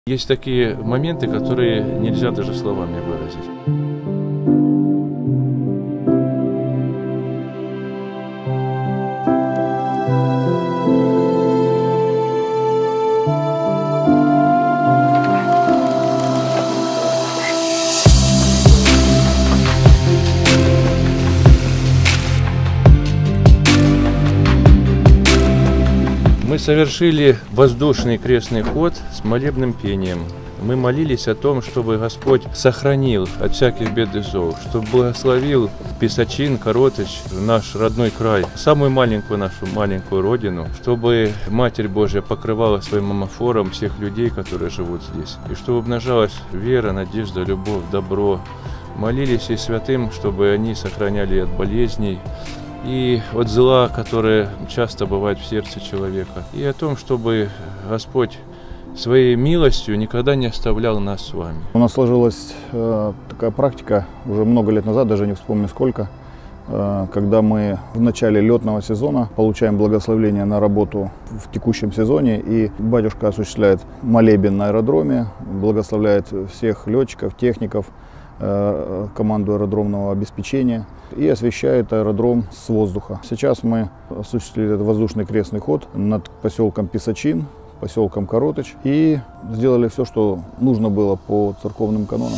Есть такие моменты, которые нельзя даже словами выразить. Мы совершили воздушный крестный ход с молебным пением. Мы молились о том, чтобы Господь сохранил от всяких бед и зол, чтобы благословил Писачин, Коротыч, наш родной край, самую маленькую нашу маленькую родину, чтобы Матерь Божья покрывала своим амофором всех людей, которые живут здесь, и чтобы умножалась вера, надежда, любовь, добро. Молились и святым, чтобы они сохраняли от болезней и от зла, которое часто бывает в сердце человека, и о том, чтобы Господь своей милостью никогда не оставлял нас с вами. У нас сложилась такая практика уже много лет назад, даже не вспомню сколько, когда мы в начале летного сезона получаем благословение на работу в текущем сезоне, и батюшка осуществляет молебен на аэродроме, благословляет всех летчиков, техников, команду аэродромного обеспечения и освещает аэродром с воздуха. Сейчас мы осуществили этот воздушный крестный ход над поселком Писачин, поселком Коротыч, и сделали все, что нужно было по церковным канонам.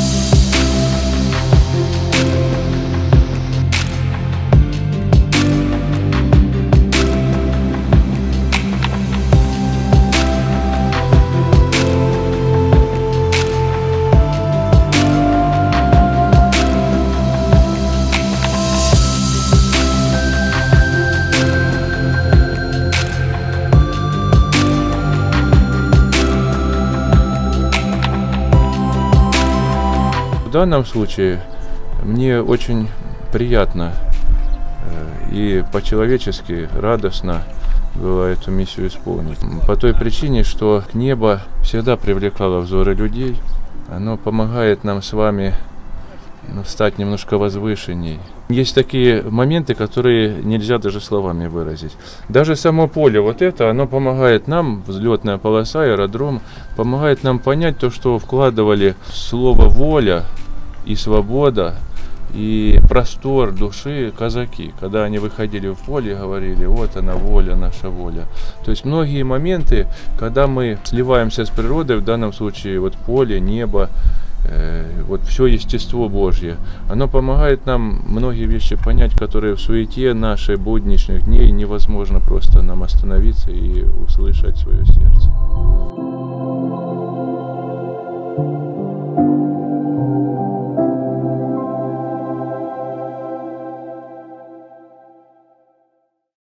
В данном случае мне очень приятно и по-человечески радостно было эту миссию исполнить. По той причине, что небо всегда привлекало взоры людей, оно помогает нам с вами стать немножко возвышенней. Есть такие моменты, которые нельзя даже словами выразить. Даже само поле, вот это, оно помогает нам, взлетная полоса, аэродром, помогает нам понять то, что вкладывали слово «воля» и «свобода», и простор души казаки, когда они выходили в поле и говорили: вот она воля, наша воля. То есть многие моменты, когда мы сливаемся с природой, в данном случае вот поле, небо, вот все естество Божье, оно помогает нам многие вещи понять, которые в суете нашей будничных дней невозможно просто нам остановиться и услышать свое сердце.